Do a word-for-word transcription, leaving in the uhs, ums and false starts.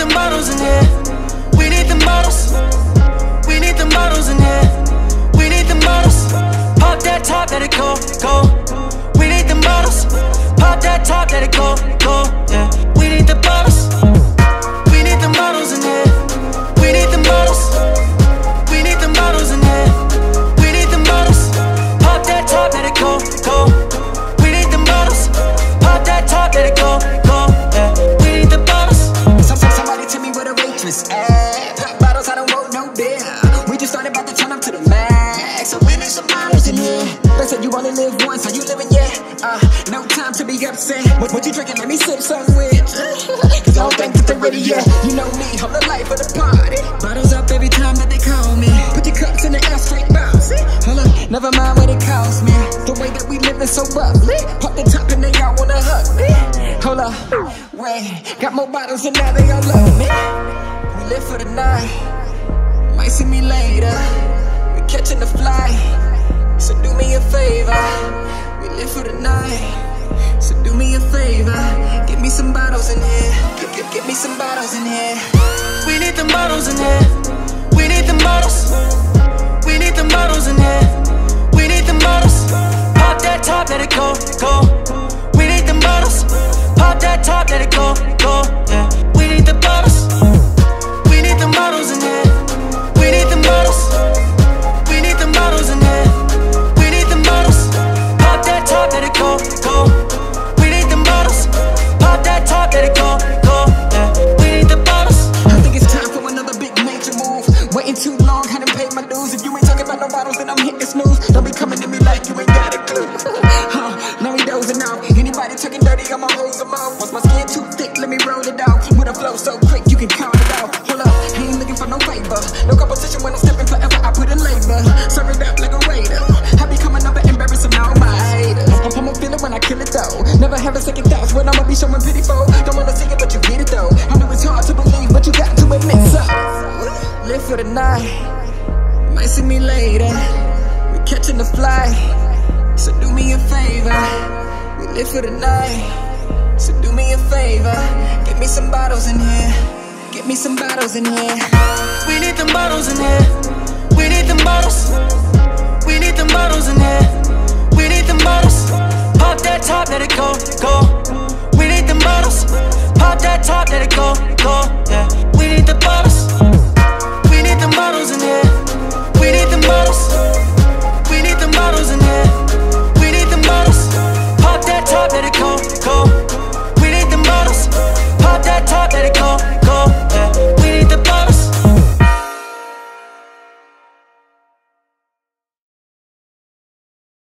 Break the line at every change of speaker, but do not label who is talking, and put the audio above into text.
the models in here. We need the models. We need the models in here. We need the models. Pop that top, let it go, go. We need the models. Pop that top, let it go, go. Yeah. We need the models. We need the models in here. We need the models. We need the models in here. We need the models. Pop that top, let it go, go. We need the models. Pop that top, let it go, go. Yeah. We need the models.
Somebody tell me where the waitress at. Pop bottles, I don't want no beer. We just started about to turn up to the max. So we need some models in here. They said you only live once, are you living yet? Uh, no time to be upset. What, what you drinking? Let me sip some with. Cause I don't think that they're ready yet. You know me, I'm the life of the party. Bottles up every time that they call me. Put your cups in the air, straight bounce. Hold up, never mind what it costs me. The way that we living so bubbly. Pop the top and they all wanna hug me. Hold up, wait, got more bottles and now they all love me. We live for the night, might see me later. We catching the flight, so do me a favor. We live for the night, so do me a favor. Get me some bottles in here, get, get, get me some bottles in here.
We need the models in here. We need the models. We need the models in here. We need the models. Pop that top, let it go, go. We need the models. Pop that top, let it go, go. Yeah. We need the models. We need the models in here. We need the models. We need the models in here. We need the models. Pop that top, let it go, go. We need the models. Pop that top, let it go, go. Yeah. We need the models.
I think it's time for another big major move. Waiting too long, hadn't paid my dues. If you ain't talking about no bottles, then I'm hitting snooze. Don't be coming to me like you ain't got a clue. Huh, now we dozing out. Anybody talking dirty, I'ma hose them out. Once my skin too thick, let me roll it out. With a flow so quick, you can count it out. Hold up, I ain't looking for no favor. No competition when I'm stepping forever, I put in labor. Serve it up like a waiter. I be coming over embarrassing all my haters. I'ma feel it when I kill it though. Never have a second thoughts when I'ma be showing pity for. Don't wanna see it, but you get it though. I know it's hard to believe, but you got to admit so. Live for the night, might see me later. We catching the flight, so do me a favor. We live for the night, so do me a favor. Get me some bottles in here. Get me some bottles in here.
We need the models in here. We need the models. We need the models in here. We need the models. Pop that top, let it go, go. We need the models. Pop that top, let it go, go. Yeah. We need the models.